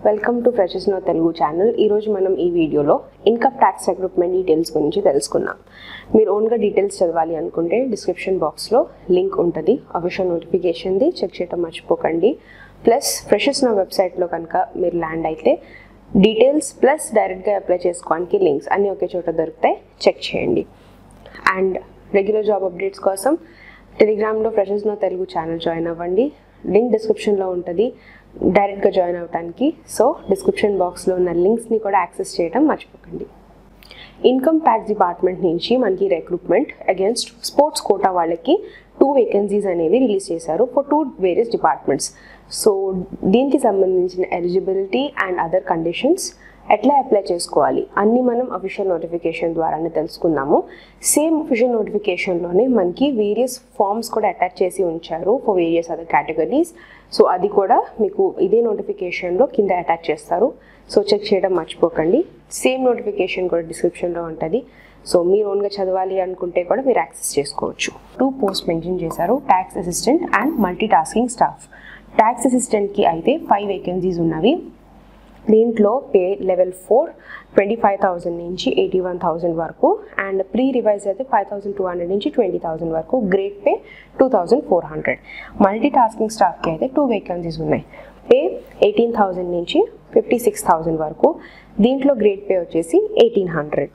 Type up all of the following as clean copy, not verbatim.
Welcome to freshers now Telugu channel. ఈరోజు మనం ఈ వీడియోలో ఇన్కమ్ ట్యాక్స్ రిక్రూట్మెంట్ డీటెయిల్స్ గురించి తెలుసుకుందాం. మీరు ఓన్గా డీటెయిల్స్ చదవాలి అనుకుంటే డిస్క్రిప్షన్ బాక్స్లో లింక్ ఉంటుంది, అఫీషియల్ నోటిఫికేషన్ది, చెక్ చేయడం మర్చిపోకండి. ప్లస్ ఫ్రెషర్స్ నో వెబ్సైట్లో కనుక మీరు ల్యాండ్ అయితే డీటెయిల్స్ ప్లస్ డైరెక్ట్గా అప్లై చేసుకోవడానికి లింక్స్ అన్నీ ఒకే చోట దొరుకుతాయి, చెక్ చేయండి. అండ్ రెగ్యులర్ జాబ్ అప్డేట్స్ కోసం టెలిగ్రామ్లో freshers now Telugu channel join అవ్వండి, లింక్ డిస్క్రిప్షన్లో ఉంటుంది డైరెక్ట్గా జాయిన్ అవ్వడానికి. సో డిస్క్రిప్షన్ బాక్స్లో ఉన్న లింక్స్ని కూడా యాక్సెస్ చేయడం మర్చిపోకండి. ఇన్కమ్ ట్యాక్స్ డిపార్ట్మెంట్ నుంచి మనకి రిక్రూట్మెంట్ అగేన్స్ట్ స్పోర్ట్స్ కోటా వాళ్ళకి 2 వేకెన్సీస్ అనేవి రిలీజ్ చేశారు ఫర్ 2 వేరియస్ డిపార్ట్మెంట్స్. సో దీనికి సంబంధించిన ఎలిజిబిలిటీ అండ్ అదర్ కండిషన్స్, ఎట్లా అప్లై చేసుకోవాలి అన్నీ మనం అఫీషియల్ నోటిఫికేషన్ ద్వారానే తెలుసుకున్నాము. సేమ్ అఫీషియల్ నోటిఫికేషన్లోనే మనకి వేరియస్ ఫామ్స్ కూడా అటాచ్ చేసి ఉంచారు for various other categories. So అది కూడా మీకు ఇదే నోటిఫికేషన్లో కింద అటాచ్ చేస్తారు, సో చెక్ చేయడం మర్చిపోకండి. సేమ్ నోటిఫికేషన్ కూడా డిస్క్రిప్షన్లో ఉంటుంది, సో మీరు ఓన్గా చదవాలి అనుకుంటే కూడా మీరు యాక్సెస్ చేసుకోవచ్చు. 2 పోస్ట్ మెన్షన్ చేశారు, tax assistant and multi tasking staff. Tax అసిస్టెంట్కి అయితే 5 వేకెన్సీస్ ఉన్నవి. దీంట్లో పే లెవెల్ 4 25,000 నుంచి 81,000 వరకు, అండ్ ప్రీ రివైజ్ అయితే 5,200 నుంచి 20,000 వరకు, గ్రేడ్ పే 2,400. మల్టీ టాస్కింగ్ స్టాఫ్కి అయితే 2 వేకెన్సీస్ ఉన్నాయి, పే 18,000 నుంచి 56,000 వరకు. దీంట్లో గ్రేడ్ పే వచ్చేసి 1,800.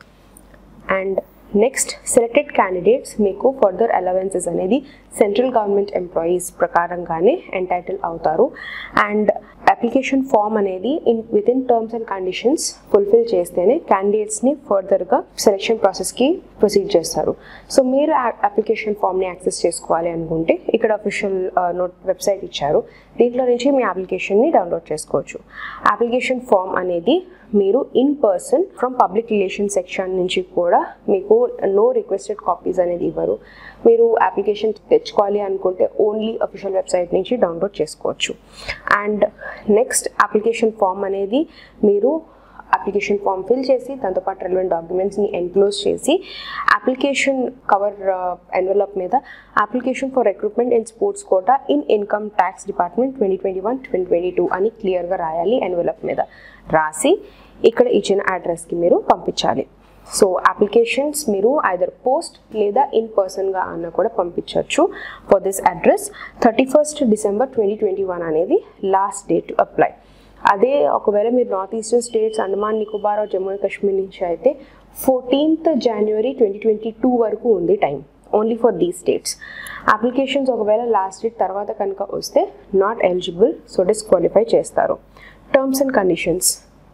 అండ్ నెక్స్ట్ సెలెక్టెడ్ క్యాండిడేట్స్ మీకు ఫర్దర్ అలవెన్సెస్ అనేది సెంట్రల్ గవర్నమెంట్ ఎంప్లాయీస్ ప్రకారంగానే ఎంటైటిల్ అవుతారు. అండ్ అప్లికేషన్ ఫామ్ అనేది within terms and conditions fulfil చేస్తేనే క్యాండిడేట్స్ని ఫర్దర్గా సెలెక్షన్ ప్రాసెస్కి ప్రొసీడ్ చేస్తారు. సో మీరు అప్లికేషన్ ఫామ్ని యాక్సెస్ చేసుకోవాలి అనుకుంటే ఇక్కడ అఫీషియల్ వెబ్సైట్ ఇచ్చారు, దీంట్లో నుంచి మీ అప్లికేషన్ని డౌన్లోడ్ చేసుకోవచ్చు. అప్లికేషన్ ఫామ్ అనేది మీరు in person from public relation section నుంచి కూడా మీకు నో రిక్వెస్టెడ్ కాపీస్ అనేది ఇవ్వరు. మీరు అప్లికేషన్ తెచ్చుకోవాలి అనుకుంటే ఓన్లీ అఫీషియల్ వెబ్సైట్ నుంచి డౌన్లోడ్ చేసుకోవచ్చు. అండ్ నెక్స్ట్ అప్లికేషన్ ఫామ్ అనేది మీరు అప్లికేషన్ ఫామ్ ఫిల్ చేసి దాంతోపాటు రెలవెంట్ డాక్యుమెంట్స్ని ఎన్క్లోజ్ చేసి అప్లికేషన్ కవర్ ఎన్వెలప్ మీద application for recruitment in sports quota in income tax department 2021-2022 అని క్లియర్గా రాయాలి. ఎన్వెలప్ మీద రాసి ఇక్కడ ఇచ్చిన అడ్రస్కి మీరు పంపించాలి. సో అప్లికేషన్స్ మీరు ఐదర్ పోస్ట్ లేదా ఇన్ పర్సన్గా అన్న కూడా పంపించవచ్చు. For this address 31st December 2021 అనేది లాస్ట్ డేట్ అప్లై. అదే ఒకవేళ మీరు north eastern states, Andaman Nicobar, Jammu and Kashmir నుంచి అయితే 14th January 2022 వరకు ఉంది time, only for the states. Applications ఒకవేళ లాస్ట్ డేట్ తర్వాత కనుక వస్తే నాట్ ఎలిజిబుల్, సో డిస్క్వాలిఫై చేస్తారు. టర్మ్స్ అండ్ కండిషన్స్,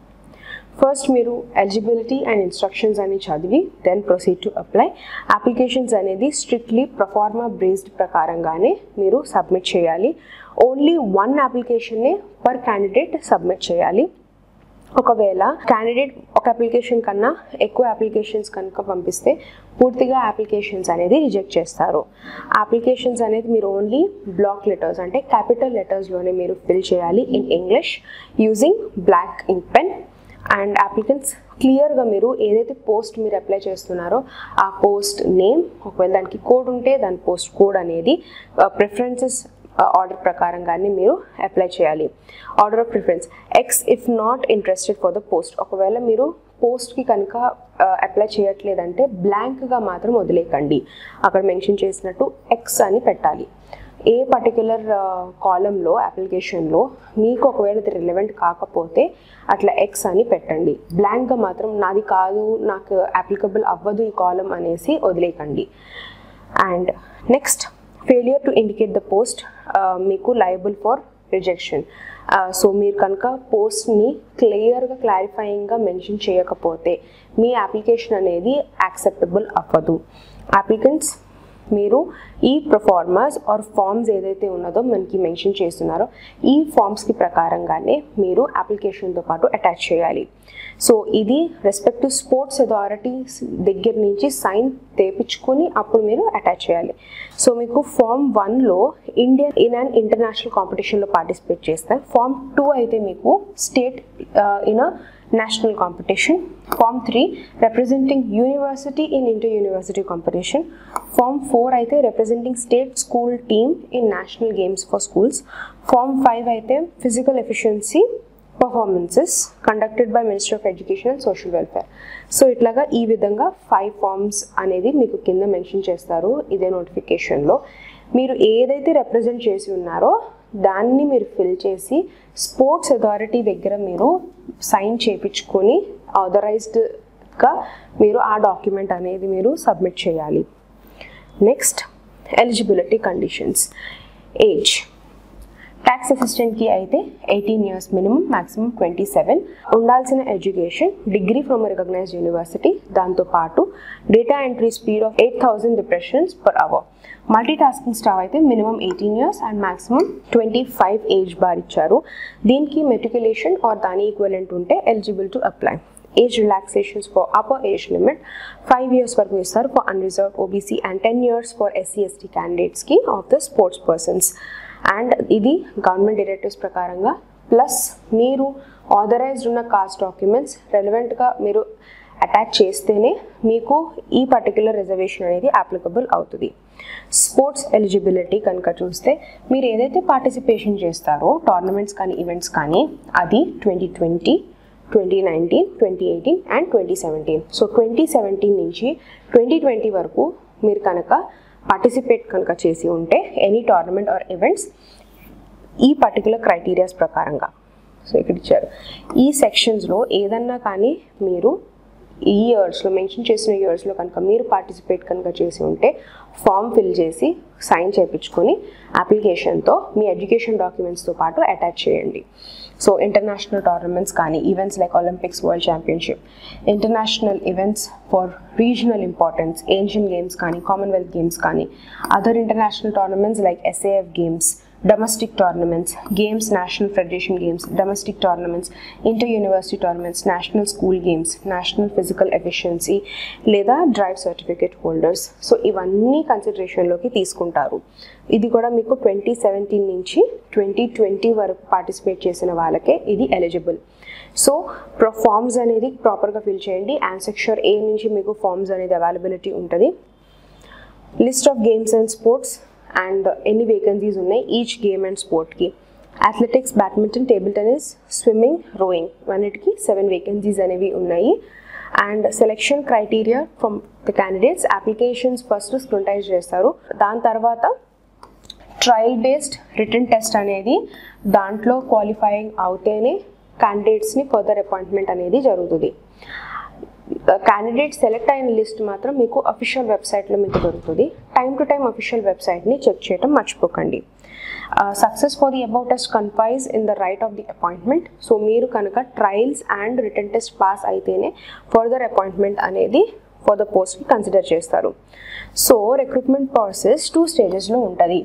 ఫస్ట్ మీరు ఎలిజిబిలిటీ అండ్ ఇన్స్ట్రక్షన్స్ అని చదివి then proceed to apply. Applications అనేది స్ట్రిక్ట్లీ ప్రొఫార్మా బేస్డ్ ప్రకారంగానే మీరు సబ్మిట్ చేయాలి. ఓన్లీ 1 అప్లికేషన్నే పర్ క్యాండిడేట్ సబ్మిట్ చేయాలి. ఒకవేళ క్యాండిడేట్ ఒక అప్లికేషన్ కన్నా ఎక్కువ అప్లికేషన్స్ కనుక పంపిస్తే పూర్తిగా అప్లికేషన్స్ అనేది రిజెక్ట్ చేస్తారు. అప్లికేషన్స్ అనేది మీరు ఓన్లీ బ్లాక్ లెటర్స్ అంటే క్యాపిటల్ లెటర్స్లోనే మీరు ఫిల్ చేయాలి in English using black ink pen. And applicants క్లియర్గా మీరు ఏదైతే పోస్ట్ మీరు అప్లై చేస్తున్నారో ఆ పోస్ట్ నేమ్, ఒకవేళ దానికి కోడ్ ఉంటే దాని పోస్ట్ కోడ్ అనేది ప్రిఫరెన్సెస్ ఆర్డర్ ప్రకారంగానే మీరు అప్లై చేయాలి. Order of preference X if not interested for the post. ఒకవేళ మీరు పోస్ట్కి కనుక అప్లై చేయట్లేదంటే బ్లాంక్గా మాత్రం వదిలేకండి, అక్కడ మెన్షన్ చేసినట్టు ఎక్స్ అని పెట్టాలి. ఏ పర్టిక్యులర్ కాలంలో అప్లికేషన్లో మీకు ఒకవేళ ఇది రిలవెంట్ కాకపోతే అట్లా ఎక్స్ అని పెట్టండి. బ్లాంక్గా మాత్రం నాది కాదు, నాకు అప్లికబుల్ అవ్వదు ఈ కాలం అనేసి వదిలేకండి. And next failure to indicate the post మీకు లయబుల్ ఫర్ రిజెక్షన్. సో మీరు కనుక పోస్ట్ని క్లియర్గా క్లారిఫైయింగ్గా మెన్షన్ చేయకపోతే మీ అప్లికేషన్ అనేది యాక్సెప్టబుల్ అవ్వదు. అప్లికెంట్స్ మీరు ఈ ప్రొఫార్మాస్ ఆర్ ఫామ్స్ ఏదైతే ఉన్నదో మనకి మెన్షన్ చేస్తున్నారో ఈ ఫామ్స్కి ప్రకారంగానే మీరు అప్లికేషన్తో పాటు అటాచ్ చేయాలి. సో ఇది రెస్పెక్టివ్ స్పోర్ట్స్ అథారిటీస్ దగ్గర నుంచి సైన్ తెప్పించుకొని అప్పుడు మీరు అటాచ్ చేయాలి. సో మీకు ఫామ్ 1లో ఇండియన్ ఇన్ అండ్ ఇంటర్నేషనల్ కాంపిటీషన్లో పార్టిసిపేట్ చేస్తారు. ఫామ్ 2 అయితే మీకు state in national competition. Form 3 representing university in inter-university competition. Form 4 అయితే representing state school team in national games for schools. Form 5 అయితే physical efficiency performances conducted by Ministry of Education and Social Welfare. So ఇట్లాగా ఈ విధంగా 5 forms అనేది మీకు కింద mention చేస్తారు ఇదే నోటిఫికేషన్లో. మీరు ఏదైతే రిప్రజెంట్ చేసి ఉన్నారో దాన్ని మీరు ఫిల్ చేసి స్పోర్ట్స్ అథారిటీ దగ్గర మీరు సైన్ చేయించుకొని ఆథరైజ్డ్గా మీరు ఆ డాక్యుమెంట్ అనేది మీరు సబ్మిట్ చేయాలి. Next eligibility conditions. Age tax అసిస్టెంట్కి అయితే 18 years మినిమం, మ్యాక్సిమం 27. ఉండాల్సిన education degree from recognised university, దాంతోపాటు data entry speed of 8000 impressions per hour. Multi tasking staff అయితే minimum 18 years and maximum 25 age bar ఇచ్చారు. దీనికి మెట్రికులేషన్ ఆర్ దాని equivalent ఉంటే eligible to apply. Age relaxations for upper age limit 5 years వరకు ఇస్తారు for unreserved OBC and 10 years for SC/ST క్యాండిడేట్స్కి of the sports persons. And ఇది government directives ప్రకారంగా plus మీరు ఆథరైజ్డ్ ఉన్న కాస్ట్ డాక్యుమెంట్స్ రెలవెంట్గా మీరు అటాచ్ చేస్తేనే మీకు ఈ పర్టిక్యులర్ రిజర్వేషన్ అనేది అప్లికబుల్ అవుతుంది. స్పోర్ట్స్ ఎలిజిబిలిటీ కనుక చూస్తే మీరు ఏదైతే పార్టిసిపేషన్ చేస్తారో టోర్నమెంట్స్ కానీ ఈవెంట్స్ కానీ అది 2020, 2019, 2018 అండ్ 2017. సో 2017 నుంచి 2020 వరకు మీరు కనుక పార్టిసిపేట్ కనుక చేసి ఉంటే ఎనీ టోర్నమెంట్ ఆర్ ఈవెంట్స్ ఈ పర్టికులర్ క్రైటీరియాస్ ప్రకారంగా సో ఇక్కడ ఇచ్చారు. ఈ సెక్షన్స్లో ఏదన్నా కానీ మీరు ఈ ఇయర్స్లో మెన్షన్ చేసిన ఇయర్స్లో కనుక మీరు పార్టిసిపేట్ కనుక చేసి ఉంటే ఫామ్ ఫిల్ చేసి సైన్ చేయించుకొని అప్లికేషన్తో మీ ఎడ్యుకేషన్ డాక్యుమెంట్స్తో పాటు అటాచ్ చేయండి. సో ఇంటర్నేషనల్ టోర్నమెంట్స్ కానీ events like Olympics, world championship, international events for regional importance, Asian games కానీ, కామన్వెల్త్ గేమ్స్ కానీ, other international tournaments like SAF games, domestic tournaments, games, national federation games, domestic tournaments, inter-university tournaments, national school games, national physical efficiency లేదా drive certificate holders. So ఇవన్నీ కన్సిడరేషన్లోకి తీసుకుంటారు. ఇది కూడా మీకు 2017 నుంచి 2020 వరకు పార్టిసిపేట్ చేసిన వాళ్ళకే ఇది ఎలిజిబుల్. సో ఫార్మ్స్ అనేది ప్రాపర్గా ఫిల్ చేయండి. ఆన్సెక్షర్ A నుంచి మీకు ఫార్మ్స్ అనేది అవైలబిలిటీ ఉంటుంది. List of games and sports and ఎన్ని వేకెన్సీస్ ఉన్నాయి ఈచ్ గేమ్ అండ్ స్పోర్ట్కి. Athletics, badminton, table tennis, swimming, rowing అన్నిటికీ 7 వేకెన్సీస్ అనేవి ఉన్నాయి. And selection criteria from the candidates, applications first scrutinise చేస్తారు. దాని తర్వాత ట్రయల్ బేస్డ్ రిటన్ టెస్ట్ అనేది దాంట్లో క్వాలిఫైయింగ్ అవుతేనే క్యాండిడేట్స్ని ఫర్దర్ అపాయింట్మెంట్ అనేది జరుగుతుంది. క్యాండిడేట్ సెలెక్ట్ అయిన లిస్ట్ మాత్రం మీకు అఫీషియల్ వెబ్సైట్లో మీకు దొరుకుతుంది. టైం టు టైం అఫీషియల్ వెబ్సైట్ని చెక్ చేయడం మర్చిపోకండి. Success for the about test confers in the right of the appointment. So మీరు కనుక trials and written test pass అయితేనే ఫర్దర్ అపాయింట్మెంట్ అనేది ఫర్ ద పోస్ట్కి కన్సిడర్ చేస్తారు. సో రిక్రూట్మెంట్ ప్రాసెస్ 2 స్టేజెస్లో ఉంటుంది.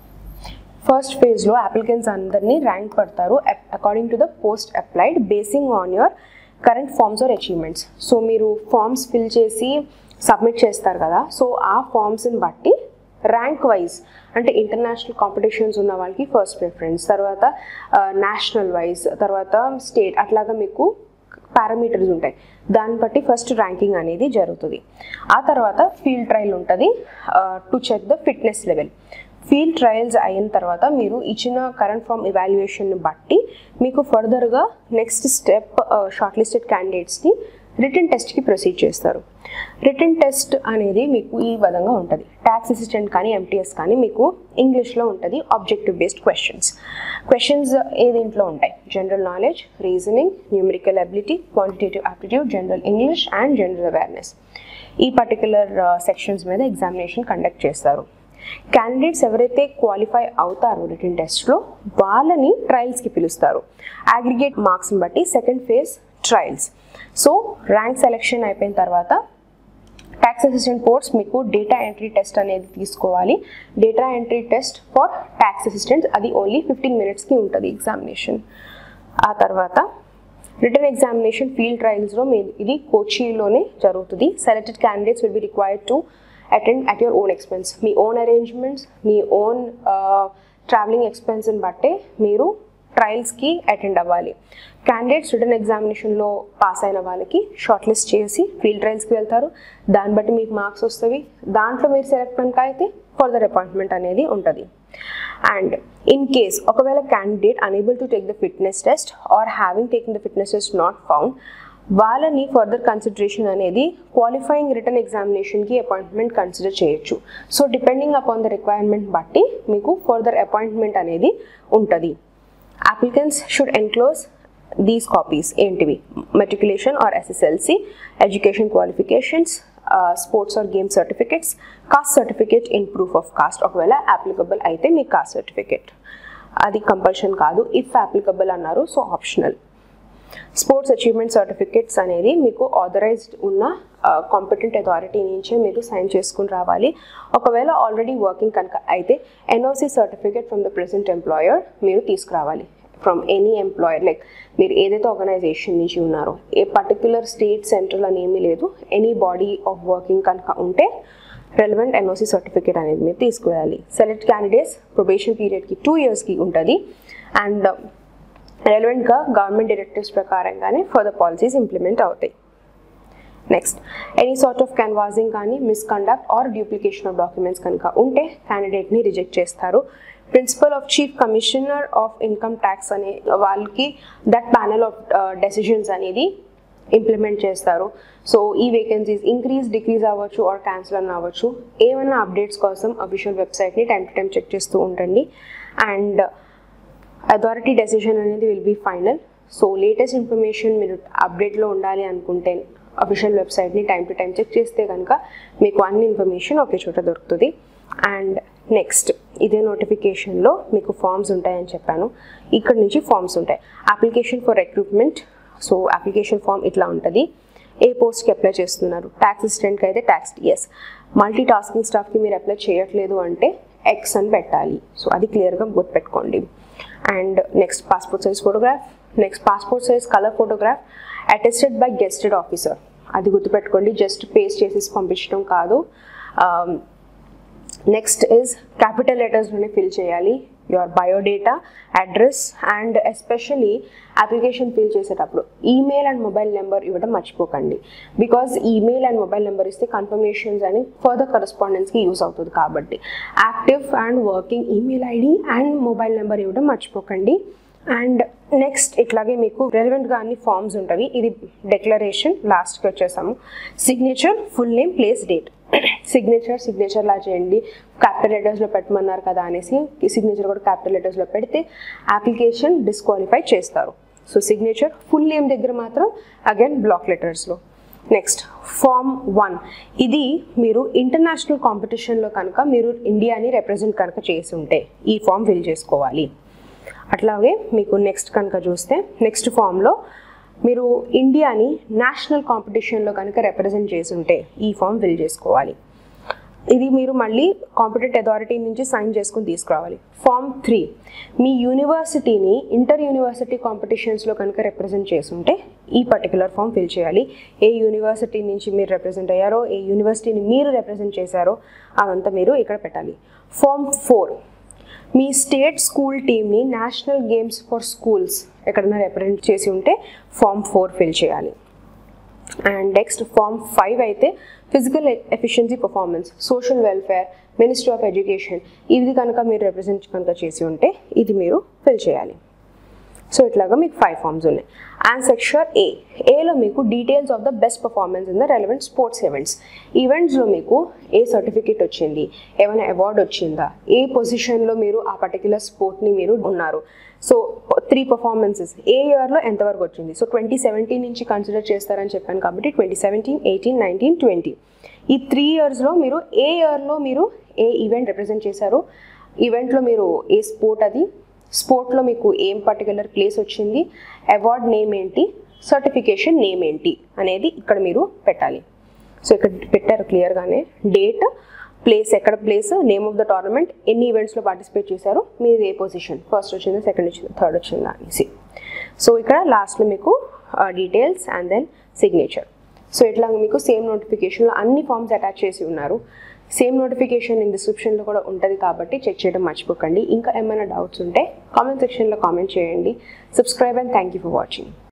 ఫస్ట్ ఫేజ్లో అప్లికెంట్స్ అందరినీ ర్యాంక్ పడతారు according to the post applied basing on your current forms or achievements. So మీరు ఫార్మ్స్ ఫిల్ చేసి సబ్మిట్ చేస్తారు కదా, సో ఆ ఫార్మ్స్ని బట్టి ర్యాంక్ వైజ్ అంటే ఇంటర్నేషనల్ కాంపిటీషన్స్ ఉన్న వాళ్ళకి ఫస్ట్ ప్రిఫరెన్స్, తర్వాత నేషనల్ వైజ్, తర్వాత స్టేట్, అట్లాగా మీకు పారామీటర్స్ ఉంటాయి. దాన్ని బట్టి ఫస్ట్ ర్యాంకింగ్ అనేది జరుగుతుంది. ఆ తర్వాత ఫీల్డ్ ట్రయల్ ఉంటుంది to check the fitness level. Field trials అయిన తర్వాత మీరు ఇచ్చిన కరెంట్ ఫామ్ ఇవాల్యుయేషన్ని బట్టి మీకు ఫర్దర్గా నెక్స్ట్ స్టెప్ షార్ట్ లిస్టెడ్ క్యాండిడేట్స్ని రిటన్ టెస్ట్కి ప్రొసీడ్ చేస్తారు. రిటన్ టెస్ట్ అనేది మీకు ఈ విధంగా ఉంటుంది. ట్యాక్స్ అసిస్టెంట్ కానీ MTS కానీ మీకు ఇంగ్లీష్లో ఉంటుంది. ఆబ్జెక్టివ్ బేస్డ్ క్వశ్చన్స్ దీంట్లో ఉంటాయి. General knowledge, reasoning, numerical ability, quantitative aptitude, general English and general awareness. ఈ పర్టికులర్ సెక్షన్స్ మీద ఎగ్జామినేషన్ కండక్ట్ చేస్తారు. క్యాండిడేట్స్ ఎవరైతే క్వాలిఫై అవుతారో రిటన్ టెస్ట్లో వాళ్ళని ట్రయల్స్కి పిలుస్తారు. అగ్రిగేట్ మార్క్స్ని బట్టి second phase trials. So rank selection అయిపోయిన తర్వాత ట్యాక్స్ అసిస్టెంట్ పోస్ట్ మీకు డేటా ఎంట్రీ టెస్ట్ అనేది తీసుకోవాలి. Data entry test for tax assistants అది ఓన్లీ 15 minutesకి ఉంటుంది ఎగ్జామినేషన్. ఆ తర్వాత రిటన్ ఎగ్జామినేషన్ ఫీల్డ్ ట్రయల్స్లో ఇది కోచిలోనే జరుగుతుంది. Selected candidates will be required to attend at your own expense. మీ ఓన్ అరేంజ్మెంట్స్, మీ ఓన్ ట్రావెలింగ్ ఎక్స్పెన్స్ని బట్టే మీరు ట్రయల్స్కి అటెండ్ అవ్వాలి. క్యాండిడేట్స్ రిటన్ ఎగ్జామినేషన్లో పాస్ అయిన వాళ్ళకి షార్ట్ లిస్ట్ చేసి ఫీల్డ్ ట్రయల్స్కి వెళ్తారు. దాన్ని బట్టి మీకు మార్క్స్ వస్తాయి. దాంట్లో మీరు సెలెక్ట్ కనుక అయితే ఫర్దర్ అపాయింట్మెంట్ అనేది ఉంటుంది. అండ్ ఇన్ కేస్ ఒకవేళ candidate unable to take the fitness test or having taking the fitness test not found, వాళ్ళని ఫర్దర్ కన్సిడరేషన్ అనేది క్వాలిఫైయింగ్ రిటర్న్ ఎగ్జామినేషన్కి అపాయింట్మెంట్ కన్సిడర్ చేయొచ్చు. So depending upon the requirement బట్టి మీకు further appointment అనేది ఉంటుంది. Applicants should enclose these copies ఏంటివి? Matriculation or SSLC, education qualifications, sports or game certificates, caste certificate in proof of caste, ఒకవేళ applicable అయితే మీ కాస్ట్ సర్టిఫికేట్, అది కంపల్షన్ కాదు. ఇఫ్ అప్లికబుల్ అన్నారు so optional. Sports achievement certificates అనేది మీకు authorised ఉన్న కాంపిటెంట్ అథారిటీ నుంచే మీరు సైన్ చేసుకుని రావాలి. ఒకవేళ ఆల్రెడీ వర్కింగ్ కనుక అయితే NOC certificate from the present employer మీరు తీసుకురావాలి. ఫ్రమ్ ఎనీ ఎంప్లాయర్, లైక్ మీరు ఏదైతే ఆర్గనైజేషన్ నుంచి ఉన్నారో, ఏ పర్టిక్యులర్ స్టేట్ సెంట్రల్ అని ఏమీ లేదు, ఎనీ బాడీ ఆఫ్ వర్కింగ్ కనుక ఉంటే రెలవెంట్ NOC సర్టిఫికేట్ అనేది మీరు తీసుకురావాలి. సెలెక్ట్ క్యాండిడేట్స్ ప్రొబేషన్ పీరియడ్కి 2 yearsకి ఉంటుంది. అండ్ రెలవెంట్గా గవర్నమెంట్ డైరెక్టివ్స్ ప్రకారంగానే ఫర్దర్ పాలసీస్ ఇంప్లిమెంట్ అవుతాయి. Next, any sort of canvassing కానీ misconduct or duplication of documents కనుక ఉంటే క్యాండిడేట్ని రిజెక్ట్ చేస్తారు. Principal of chief commissioner of income tax అనే వాళ్ళకి దట్ ప్యానల్ ఆఫ్ డెసిషన్స్ అనేది ఇంప్లిమెంట్ చేస్తారు. సో ఈ వేకెన్సీస్ ఇంక్రీజ్ డిక్రీజ్ అవ్వచ్చు ఆర్ క్యాన్సిల్ అని అవ్వచ్చు. ఏమైనా అప్డేట్స్ కోసం అఫీషియల్ వెబ్సైట్ని టైం టు టైం చెక్ చేస్తూ ఉండండి. అండ్ అథారిటీ డెసిషన్ అనేది will be final. So latest information మీరు అప్డేట్లో ఉండాలి అనుకుంటే అఫీషియల్ వెబ్సైట్ని టైం టు టైం చెక్ చేస్తే కనుక మీకు అన్ని ఇన్ఫర్మేషన్ ఒకే చోట దొరుకుతుంది. అండ్ నెక్స్ట్, ఇదే నోటిఫికేషన్లో మీకు ఫామ్స్ ఉంటాయని చెప్పాను. ఇక్కడ నుంచి ఫామ్స్ ఉంటాయి. Application for recruitment. So application form ఇట్లా ఉంటుంది. ఏ పోస్ట్కి అప్లై చేస్తున్నారు? ట్యాక్స్ అసిస్టెంట్కి అయితే ట్యాక్స్ TS, మల్టీ టాస్కింగ్ స్టాఫ్కి మీరు అప్లై చేయట్లేదు అంటే X అని పెట్టాలి. సో అది క్లియర్గా గుర్తుపెట్టుకోండి. And next, passport size photograph. Next, passport size colour photograph attested by gazetted officer. అది గుర్తుపెట్టుకోండి, జస్ట్ పేస్ట్ చేసేసి పంపించడం కాదు. నెక్స్ట్ ఇస్ క్యాపిటల్ లెటర్స్లోనే ఫిల్ చేయాలి. Your biodata, address and especially application fill చేసేటప్పుడు ఈమెయిల్ అండ్ మొబైల్ నెంబర్ ఇవ్వడం మర్చిపోకండి. Because email and mobile number ఇస్తే కన్ఫర్మేషన్స్ అని ఫర్దర్ కరెస్పాండెన్స్కి యూస్ అవుతుంది. కాబట్టి active and working email ID and mobile number ఇవ్వడం మర్చిపోకండి. అండ్ నెక్స్ట్, ఇట్లాగే మీకు రెలవెంట్గా అన్ని ఫామ్స్ ఉంటాయి. ఇది డిక్లరేషన్, లాస్ట్కి వచ్చేసాము. Signature, full name, place, date. Signature లా చేయండి. క్యాపిటల్ లెటర్స్లో పెట్టమన్నారు కదా అనేసి సిగ్నేచర్ కూడా క్యాపిటల్ లెటర్స్లో పెడితే అప్లికేషన్ డిస్క్వాలిఫై చేస్తారు. సో సిగ్నేచర్, ఫుల్ నేమ్ దగ్గర మాత్రం అగైన్ బ్లాక్ లెటర్స్లో. Next, form 1. ఇది మీరు ఇంటర్నేషనల్ కాంపిటీషన్లో కనుక మీరు ఇండియాని రిప్రజెంట్ కనుక చేసి ఉంటే ఈ ఫామ్ ఫిల్ చేసుకోవాలి. అట్లాగే మీకు నెక్స్ట్ కనుక చూస్తే నెక్స్ట్ ఫామ్లో మీరు ఇండియాని నేషనల్ కాంపిటీషన్లో కనుక రిప్రజెంట్ చేసి ఉంటే ఈ ఫామ్ ఫిల్ చేసుకోవాలి. ఇది మీరు మళ్ళీ కాంపిటెంట్ అథారిటీ నుంచి సైన్ చేసుకుని తీసుకురావాలి. ఫామ్ 3, మీ యూనివర్సిటీని ఇంటర్ యూనివర్సిటీ కాంపిటీషన్స్లో కనుక రిప్రజెంట్ చేసి ఉంటే ఈ పర్టికులర్ ఫామ్ ఫిల్ చేయాలి. ఏ యూనివర్సిటీ నుంచి మీరు రిప్రజెంట్ అయ్యారో, ఏ యూనివర్సిటీని మీరు రిప్రజెంట్ చేశారో అదంతా మీరు ఇక్కడ పెట్టాలి. ఫామ్ 4, మీ స్టేట్ స్కూల్ టీమ్ని నేషనల్ గేమ్స్ ఫర్ స్కూల్స్ ఎక్కడైనా రిప్రజెంట్ చేసి ఉంటే ఫామ్ 4 ఫిల్ చేయాలి. అండ్ నెక్స్ట్, ఫామ్ 5 అయితే physical efficiency performance, social welfare, ministry of education, ఇది కనుక మీరు రిప్రజెంట్ కనుక చేసి ఉంటే ఇది మీరు ఫిల్ చేయాలి. సో ఇట్లాగా మీకు 5 ఫామ్స్ ఉన్నాయి. అండ్ సెక్షన్ ఏలో మీకు details of the best performance in the relevant sports ఈవెంట్స్లో మీకు ఏ సర్టిఫికేట్ వచ్చింది, ఏమైనా అవార్డు వచ్చిందా, ఏ పొజిషన్లో మీరు ఆ పర్టిక్యులర్ స్పోర్ట్ని మీరు ఉన్నారు. సో 3 పర్ఫార్మెన్సెస్ ఏ ఇయర్లో ఎంతవరకు వచ్చింది. సో 2017 నుంచి కన్సిడర్ చేస్తారని చెప్పాను కాబట్టి 2017, 18, 19, 20 ఈ 3 yearsలో మీరు ఏ ఇయర్లో మీరు ఏ ఈవెంట్ రిప్రజెంట్ చేశారు, ఈవెంట్లో మీరు ఏ స్పోర్ట్, అది స్పోర్ట్లో మీకు ఏం పర్టికులర్ ప్లేస్ వచ్చింది, అవార్డ్ నేమ్ ఏంటి, సర్టిఫికేషన్ నేమ్ ఏంటి అనేది ఇక్కడ మీరు పెట్టాలి. సో ఇక్కడ పెట్టారు క్లియర్గానే, డేట్, ప్లేస్, ఎక్కడ place, name of the tournament, ఎన్ని ఈవెంట్స్లో పార్టిసిపేట్ చేశారు, మీరు ఏ పొజిషన్, ఫస్ట్ వచ్చిందా, సెకండ్ వచ్చిందా, థర్డ్ వచ్చిందా అనేసి. సో ఇక్కడ లాస్ట్లో మీకు details and then signature. So ఇట్లా మీకు సేమ్ నోటిఫికేషన్లో అన్ని ఫామ్స్ అటాచ్ చేసి ఉన్నారు. సేమ్ నోటిఫికేషన్ ఇన్ డిస్క్రిప్షన్లో కూడా ఉంటుంది కాబట్టి చెక్ చేయడం మర్చిపోకండి. ఇంకా ఏమైనా డౌట్స్ ఉంటే కామెంట్ సెక్షన్లో కామెంట్ చేయండి. Subscribe and thank you for watching.